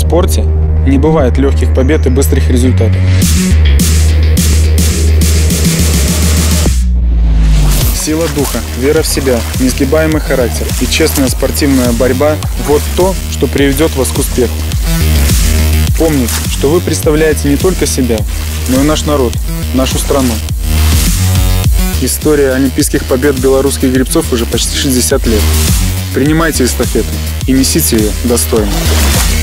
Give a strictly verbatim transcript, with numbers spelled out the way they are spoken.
спорте не бывает легких побед и быстрых результатов. Сила духа, вера в себя, несгибаемый характер и честная спортивная борьба – вот то, что приведет вас к успеху. Помните, что вы представляете не только себя, но и наш народ, нашу страну. История олимпийских побед белорусских гребцов уже почти шестьдесят лет. Принимайте эстафету и несите ее достойно.